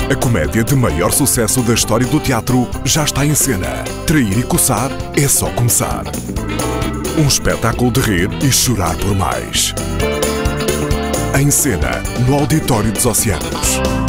A comédia de maior sucesso da história do teatro já está em cena. Trair e coçar é só começar. Um espetáculo de rir e chorar por mais. Em cena, no Auditório dos Oceanos.